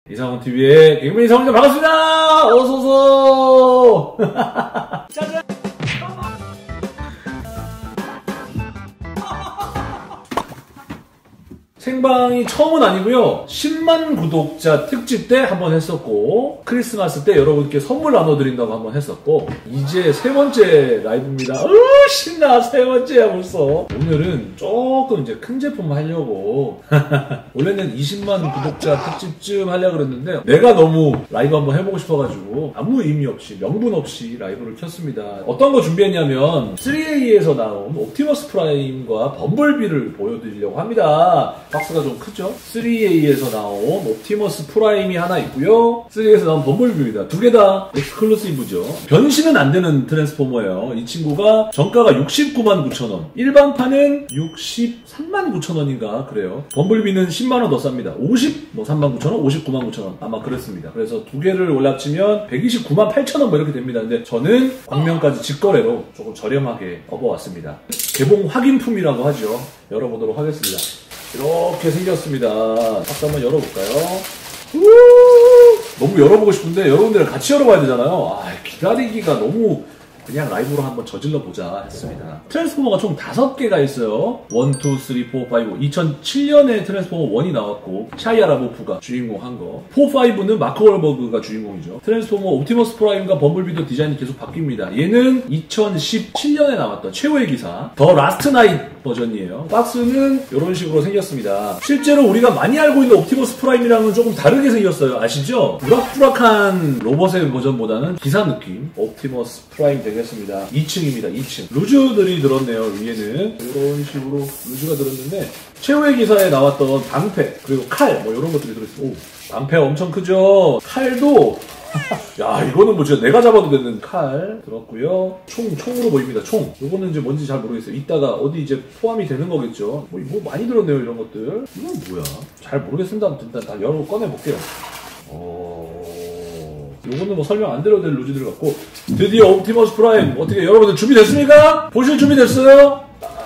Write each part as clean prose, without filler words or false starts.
이상훈TV의 개그맨 이상훈입니다. 반갑습니다. 어서오소. 짜잔. 생방이 처음은 아니고요. 10만 구독자 특집 때 한번 했었고, 크리스마스 때 여러분께 선물 나눠드린다고 한번 했었고, 이제 세 번째 라이브입니다. 신나. 세 번째야 벌써. 오늘은 조금 이제 큰 제품 하려고 원래는 20만 구독자 특집쯤 하려고 그랬는데, 내가 너무 라이브 한번 해보고 싶어가지고 아무 의미 없이 명분 없이 라이브를 켰습니다. 어떤 거 준비했냐면 3A에서 나온 옵티머스 프라임과 범블비를 보여드리려고 합니다. 박스가 좀 크죠? 3A에서 나온 옵티머스 프라임이 하나 있고요. 3A에서 나온 범블비입니다. 두 개 다 엑스클루시브죠. 변신은 안 되는 트랜스포머예요. 이 친구가 정가가 69만 9천원, 일반판은 63만 9천원인가 그래요. 범블비는 10만원 더 쌉니다. 53만 9천원, 59만 9천원 아마 그랬습니다. 그래서 두 개를 올라치면 129만 8천원 뭐 이렇게 됩니다. 근데 저는 광명까지 직거래로 조금 저렴하게 업어왔습니다. 개봉 확인품이라고 하죠. 열어보도록 하겠습니다. 이렇게 생겼습니다. 박스 한번 열어볼까요? 너무 열어보고 싶은데 여러분들이랑 같이 열어봐야 되잖아요. 기다리기가 너무 그냥 라이브로 한번 저질러 보자 했습니다. 트랜스포머가 총 5개가 있어요. 1, 2, 3, 4, 5. 2007년에 트랜스포머 1이 나왔고 샤이아 라보프가 주인공 한 거. 4, 5는 마크 월버그가 주인공이죠. 트랜스포머 옵티머스 프라임과 범블비도 디자인이 계속 바뀝니다. 얘는 2017년에 나왔던 최후의 기사 더 라스트 나잇 버전이에요. 박스는 이런 식으로 생겼습니다. 실제로 우리가 많이 알고 있는 옵티머스 프라임이랑은 조금 다르게 생겼어요. 아시죠? 우락부락한 로봇의 버전보다는 기사 느낌 옵티머스 프라임 되겠습니다. 2층입니다. 2층. 루즈들이 들었네요. 위에는 이런 식으로 루즈가 들었는데 최후의 기사에 나왔던 방패 그리고 칼 뭐 이런 것들이 들어있어요. 오, 방패 엄청 크죠? 칼도 야, 이거는 뭐 진짜 내가 잡아도 되는 칼 들었고요. 총으로 보입니다. 총. 이거는 이제 뭔지 잘 모르겠어요. 이따가 어디 이제 포함이 되는 거겠죠. 뭐 많이 들었네요. 이런 것들. 이건 뭐야? 잘 모르겠습니다. 아무튼 일단 다 열어 꺼내볼게요. 요거는 뭐 설명 안 드려도 될 루즈들 같고, 드디어 옵티머스 프라임 어떻게 여러분들 준비됐습니까? 보실 준비 됐어요?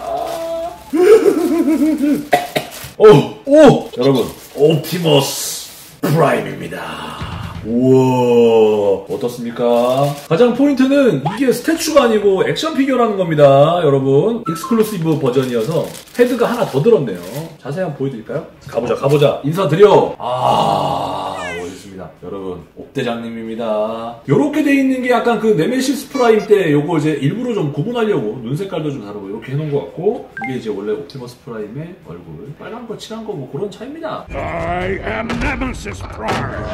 여러분 옵티머스 프라임입니다. 우와, 어떻습니까? 가장 포인트는 이게 스태츄가 아니고 액션 피규어라는 겁니다. 여러분 익스클루시브 버전이어서 헤드가 하나 더 들었네요. 자세히 한번 보여드릴까요? 가보자. 인사드려. 멋있습니다. 여러분 옵대장님입니다. 요렇게 돼 있는 게 약간 그 네메시스 프라임 때 요거 이제 일부러 좀 구분하려고 눈 색깔도 좀 다르고 이렇게 해놓은 것 같고, 이게 이제 원래 옵티머스 프라임의 얼굴 빨간 거 칠한 거 뭐 그런 차이입니다. I am Nemesis Prime.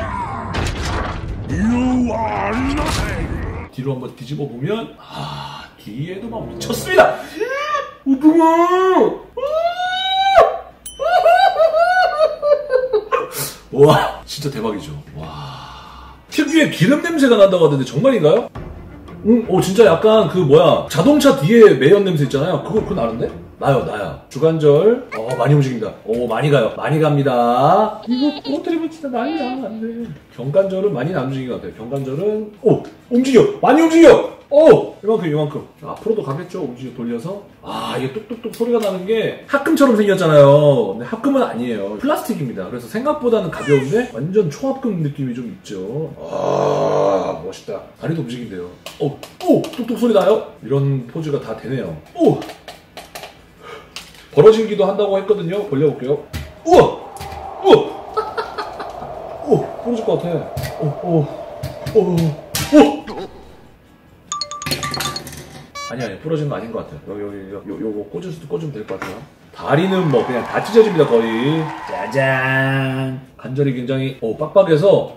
You are nothing. 뒤로 한번 뒤집어 보면 뒤에도 막 미쳤습니다. 우등아. 와, 진짜 대박이죠. 와, 특유의 기름 냄새가 난다고 하던데 정말인가요? 진짜 약간 그 자동차 뒤에 매연 냄새 있잖아요. 그거 나는데? 나요. 주관절 많이 움직입니다. 많이 가요. 많이 갑니다. 이거 떨어뜨리면 진짜 난리 나면 안 돼. 경관절은 많이 안 움직이는 것 같아요. 경관절은 움직여. 많이 움직여. 이만큼. 앞으로도 가겠죠. 움직여 돌려서. 이게 뚝뚝뚝 소리가 나는 게 합금처럼 생겼잖아요. 근데 합금은 아니에요. 플라스틱입니다. 그래서 생각보다는 가벼운데 완전 초합금 느낌이 좀 있죠. 멋있다. 다리도 움직인대요. 뚝뚝 소리 나요. 이런 포즈가 다 되네요. 벌어지기도 한다고 했거든요. 벌려볼게요. 우와! 부러질 것 같아. 아니, 부러지는 거 아닌 것 같아요. 요거 꽂으면 될 것 같아요. 다리는 뭐 그냥 다 찢어집니다, 거의. 짜잔! 관절이 굉장히, 빡빡해서,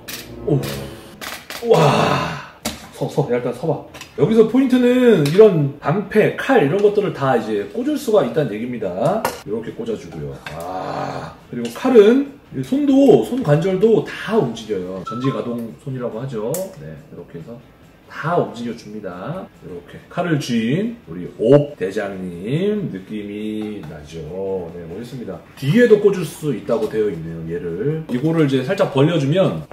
우와! 일단 서봐. 여기서 포인트는 이런 방패, 칼 이런 것들을 다 이제 꽂을 수가 있다는 얘기입니다. 이렇게 꽂아주고요. 그리고 칼은 손 관절도 다 움직여요. 전지가동 손이라고 하죠. 네, 이렇게 해서 다 움직여줍니다. 이렇게 칼을 쥐인 우리 옵 대장님 느낌이 나죠. 네, 멋있습니다. 뒤에도 꽂을 수 있다고 되어 있네요. 얘를 이거를 이제 살짝 벌려주면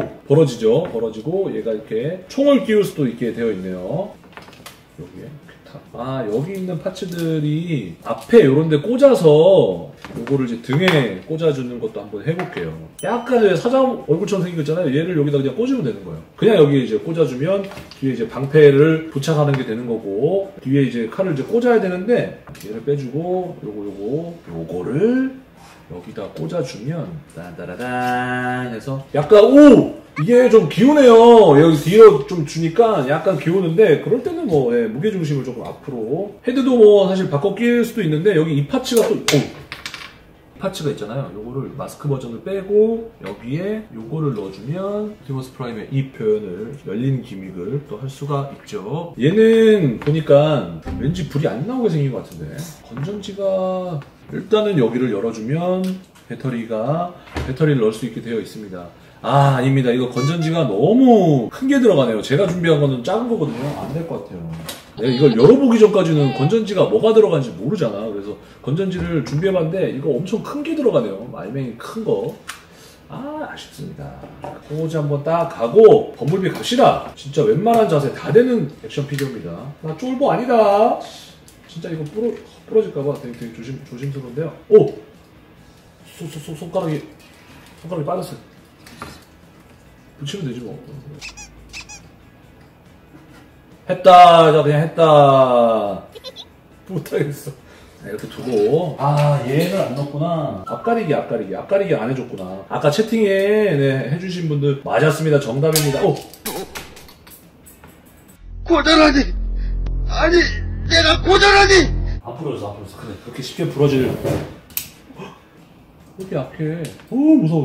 벌어지죠. 벌어지고 얘가 이렇게 총을 끼울 수도 있게 되어 있네요. 여기에 이렇게 여기 있는 파츠들이 앞에 요런데 꽂아서 요거를 이제 등에 꽂아주는 것도 한번 해볼게요. 약간 사장 얼굴처럼 생긴 거 있잖아요. 얘를 여기다 그냥 꽂으면 되는 거예요. 그냥 여기 이제 꽂아주면 뒤에 이제 방패를 부착하는 게 되는 거고, 뒤에 이제 칼을 이제 꽂아야 되는데 얘를 빼주고 요거를 여기다 꽂아주면 딴따라단 해서 약간 이게 좀 기우네요. 여기 뒤로 좀 주니까 약간 기우는데, 그럴 때는 뭐 무게중심을 조금 앞으로, 헤드도 뭐 사실 바꿔 끼울 수도 있는데, 여기 이 파츠가 또 파츠가 있잖아요. 요거를 마스크 버전을 빼고 여기에 요거를 넣어주면 옵티머스 프라임의 이 표현을, 열린 기믹을 또 할 수가 있죠. 얘는 보니까 왠지 불이 안 나오게 생긴 것 같은데, 건전지가 일단은 여기를 열어주면 배터리를 넣을 수 있게 되어 있습니다. 아닙니다. 이거 건전지가 너무 큰 게 들어가네요. 제가 준비한 거는 작은 거거든요. 안 될 것 같아요. 내가 이걸 열어보기 전까지는 건전지가 뭐가 들어간지 모르잖아. 그래서 건전지를 준비해봤는데 이거 엄청 큰 게 들어가네요. 알맹이 큰 거. 아쉽습니다. 포즈 한번 딱 가고 범블비 갑시다. 진짜 웬만한 자세 다 되는 액션 피규어입니다. 나 쫄보 아니다. 진짜 이거 부러질까봐 되게 조심스러운데요. 손가락이 빠졌어요. 붙이면 되지 뭐. 했다. 그냥 했다. 못하겠어. 이렇게 두고. 얘는 안 넣었구나. 앞가리기 안 해줬구나. 아까 채팅에 해주신 분들 맞았습니다. 정답입니다. 고전하니! 아니, 내가 고전하니! 앞으로서 그래. 그렇게 쉽게 부러질. 왜 이렇게 약해? 무서워.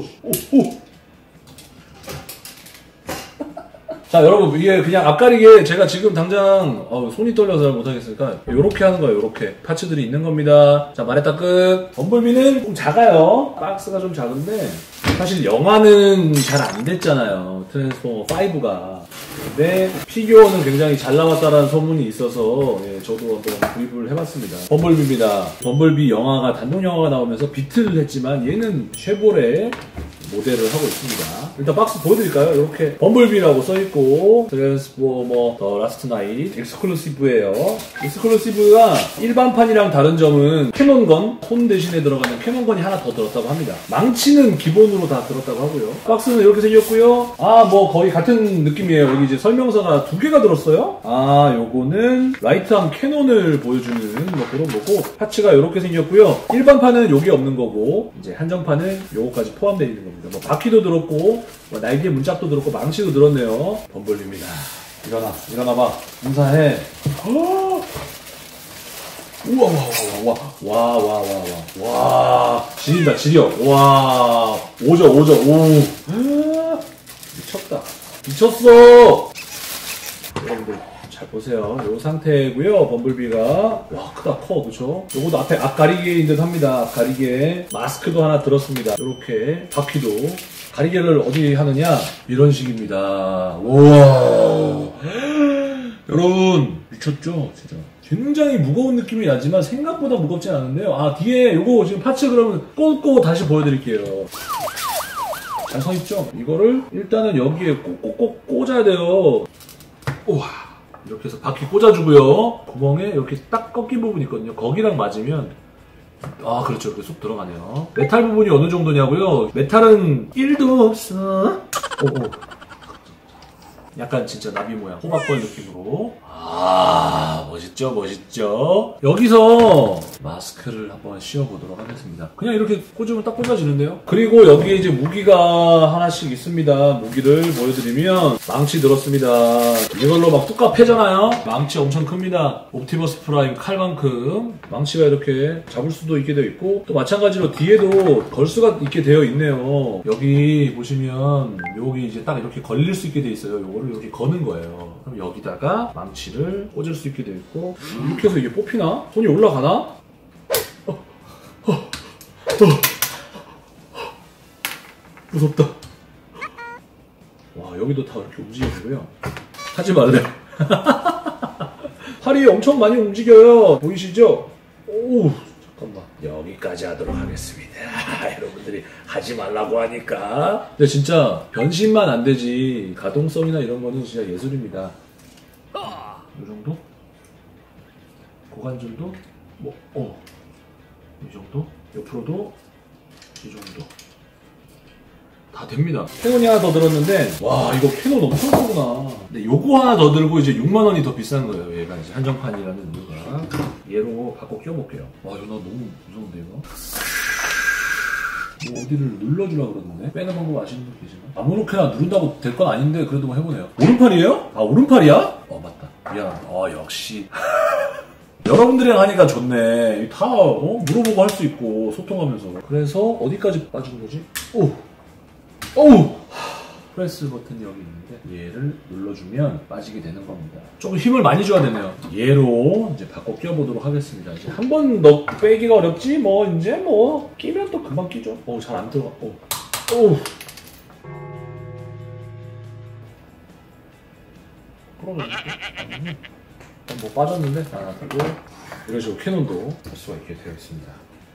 자, 여러분, 이게 그냥 앞가리게 제가 지금 당장 손이 떨려서 잘 못하겠으니까 요렇게 하는 거예요. 요렇게 파츠들이 있는 겁니다. 자, 말했다 끝. 범블비는 좀 작아요. 박스가 좀 작은데 사실 영화는 잘 안 됐잖아요. 트랜스포머 5가. 근데 피규어는 굉장히 잘 나왔다라는 소문이 있어서 저도 한번 구입을 해봤습니다. 범블비입니다. 범블비 영화가, 단독 영화가 나오면서 비트를 했지만 얘는 쉐보레 모델을 하고 있습니다. 일단 박스 보여드릴까요? 이렇게 범블비라고 써있고, 트랜스포머 더 라스트 나잇 엑스클루시브예요. 엑스클루시브가 일반판이랑 다른 점은 캐논건, 손 대신에 들어가는 캐논건이 하나 더 들었다고 합니다. 망치는 기본으로 다 들었다고 하고요. 박스는 이렇게 생겼고요. 뭐 거의 같은 느낌이에요. 여기 이제 설명서가 2개가 들었어요. 요거는 라이트암 캐논을 보여주는 뭐 그런 거고, 파츠가 이렇게 생겼고요. 일반판은 요게 없는 거고, 이제 한정판은 요거까지 포함되어 있는 겁니다. 뭐 바퀴도 들었고, 뭐 날개 문짝도 들었고, 망치도 들었네요. 범블비입니다. 일어나봐. 인사해. 와, 지린다, 지려. 와, 오죠. 미쳤어. 여러분들 잘 보세요. 요 상태고요. 범블비가 와, 커, 그쵸? 요것도 앞에 앞가리개인 듯 합니다. 앞가리개. 마스크도 하나 들었습니다. 요렇게 바퀴도. 가리개를 어디 하느냐? 이런 식입니다. 우와. 여러분 미쳤죠? 진짜 굉장히 무거운 느낌이 나지만 생각보다 무겁진 않은데요. 뒤에 요거 지금 파츠 그러면 꽂고 다시 보여드릴게요. 잘 서있죠? 이거를 일단은 여기에 꼭 꽂아야 돼요. 우와. 이렇게 해서 바퀴 꽂아주고요. 구멍에 이렇게 딱 꺾인 부분이 있거든요. 거기랑 맞으면 그렇죠. 이렇게 쏙 들어가네요. 메탈 부분이 어느 정도냐고요? 메탈은 1도 없어. 약간 진짜 나비 모양 호박벌 느낌으로. 멋있죠? 여기서 마스크를 한번 씌워보도록 하겠습니다. 그냥 이렇게 꽂으면 딱 꽂아지는데요. 그리고 여기에 이제 무기가 하나씩 있습니다. 무기를 보여드리면 망치 들었습니다. 이걸로 막 뚝갑 패잖아요. 망치 엄청 큽니다. 옵티머스 프라임 칼만큼 망치가 이렇게 잡을 수도 있게 되어 있고, 또 마찬가지로 뒤에도 걸 수가 있게 되어 있네요. 여기 보시면 여기 이제 딱 이렇게 걸릴 수 있게 되어 있어요. 요거를 이렇게 거는 거예요. 그럼 여기다가 망치를 꽂을 수 있게 되어 있고, 이렇게 해서 이게 뽑히나? 손이 올라가나? 무섭다. 와, 여기도 다 이렇게 움직여지고요. 하지 말래. 팔이 엄청 많이 움직여요. 보이시죠? 잠깐만. 여기까지 하도록 하겠습니다. 여러분들이 하지 말라고 하니까. 근데 진짜 변신만 안 되지 가동성이나 이런 거는 진짜 예술입니다. 이 정도? 고관절도 이 정도, 옆으로도 이 정도 다 됩니다. 캐논이 하나 더 들었는데 와 이거 캐논 엄청 크구나. 근데 요거 하나 더 들고 이제 6만 원이 더 비싼 거예요. 얘가 이제 한정판이라는 이유가. 얘로 바꿔 끼워볼게요. 와 이거 나 너무 무서운데 이거. 뭐 어디를 눌러주려고 그러는데 빼는 방법 아시는 분 계시나? 아무렇게나 누른다고 될 건 아닌데 그래도 뭐 해보네요. 오른팔이에요? 아 오른팔이야? 맞다. 미안하다. 역시 여러분들이랑 하니까 좋네. 다 물어보고 할 수 있고 소통하면서. 그래서 어디까지 빠지는 거지? 오우! 프레스 버튼이 여기 있는데 얘를 눌러주면 빠지게 되는 겁니다. 조금 힘을 많이 줘야 되네요. 얘로 이제 바꿔 끼워보도록 하겠습니다. 이제 한 번 더 빼기가 어렵지 뭐 이제 뭐 끼면 또 금방 끼죠. 잘 안 들어가. 뭐 빠졌는데 하나 두고 이런 식으로 캐논도 할 수가 있게 되어 있습니다.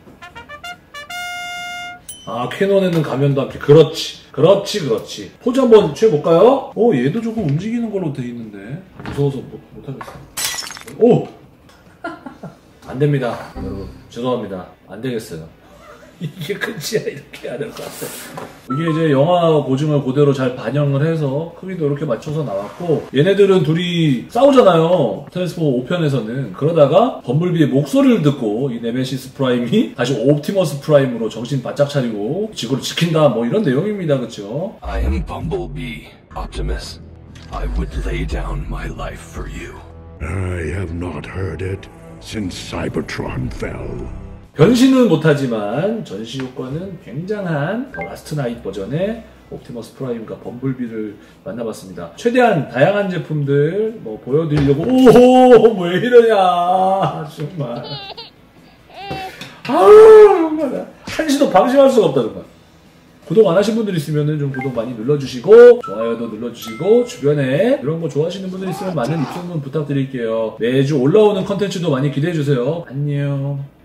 캐논에는 가면도 함께. 그렇지. 포즈 한번 취해볼까요? 얘도 조금 움직이는 걸로 돼 있는데 무서워서 못하겠어요. 안 됩니다. 여러분 죄송합니다. 안 되겠어요. 이게 끝이야. 이렇게 해야 될 것 같아. 이게 이제 영화 고증을 그대로 잘 반영을 해서 크기도 이렇게 맞춰서 나왔고, 얘네들은 둘이 싸우잖아요. 트랜스포머 5편에서는. 그러다가 범블비의 목소리를 듣고 이 네메시스 프라임이 다시 옵티머스 프라임으로 정신 바짝 차리고 지구를 지킨다 뭐 이런 내용입니다. 그쵸? I am Bumblebee, Optimus. I would lay down my life for you. I have not heard it since Cybertron fell. 변신은 못하지만 전시 효과는 굉장한 더 라스트 나잇 버전의 옵티머스 프라임과 범블비를 만나봤습니다. 최대한 다양한 제품들 뭐 보여드리려고. 왜 이러냐 정말. 정말 한시도 방심할 수가 없다 정말. 구독 안 하신 분들 있으면 좀 구독 많이 눌러주시고 좋아요도 눌러주시고 주변에 이런 거 좋아하시는 분들 있으면 많은 입소문 부탁드릴게요. 매주 올라오는 컨텐츠도 많이 기대해주세요. 안녕.